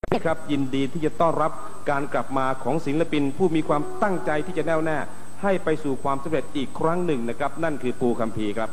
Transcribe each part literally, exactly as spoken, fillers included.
ครับยินดีที่จะต้อนรับการกลับมาของศิลปินผู้มีความตั้งใจที่จะแน่วแน่ให้ไปสู่ความสำเร็จอีกครั้งหนึ่งนะครับนั่นคือปูคัมภีร์ครับ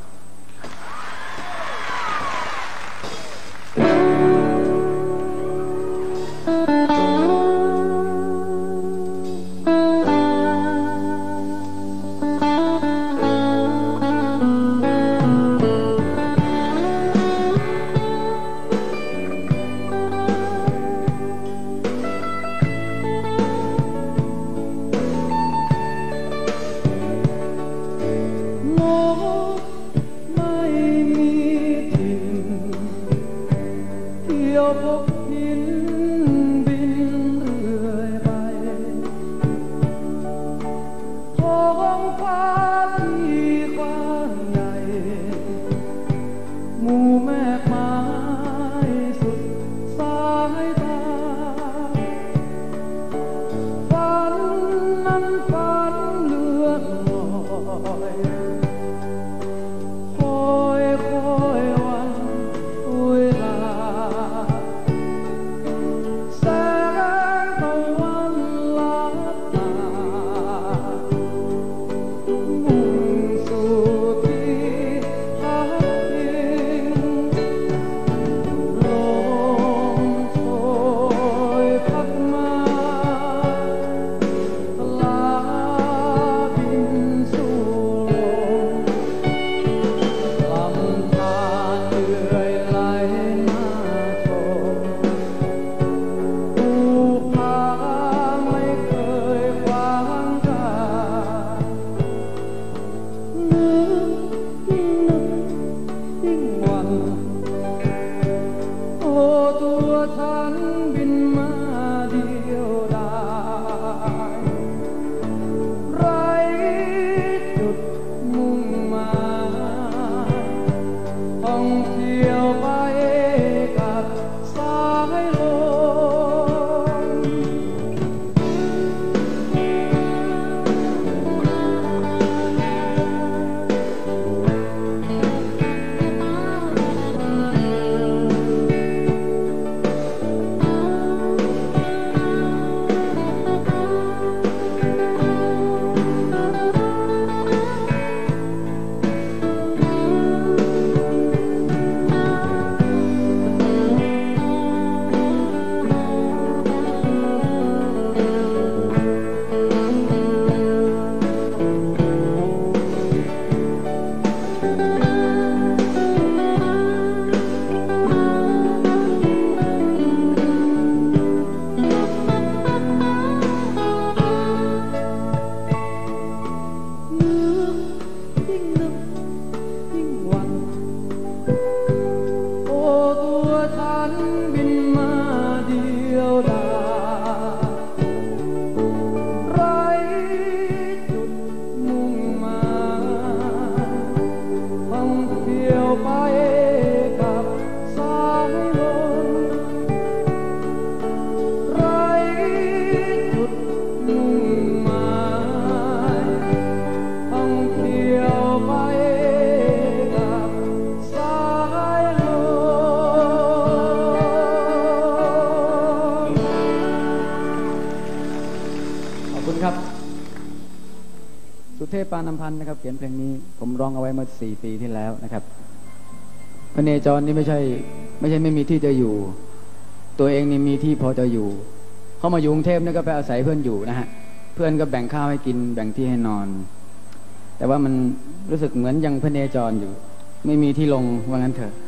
สุเทพปานำพันธ์นะครับเขียนเพลงนี้ผมร้องเอาไว้เมื่อสี่ปีที่แล้วนะครับพระเนจรนี่ไม่ใช่ไม่ใช่ไม่มีที่จะอยู่ตัวเองนี่มีที่พอจะอยู่เข้ามาอยู่กรุงเทพนี่ก็ไปอาศัยเพื่อนอยู่นะฮะเพื่อนก็แบ่งข้าวให้กินแบ่งที่ให้นอนแต่ว่ามันรู้สึกเหมือนยังพระเนจรอยู่ไม่มีที่ลงว่างั้นเถอะ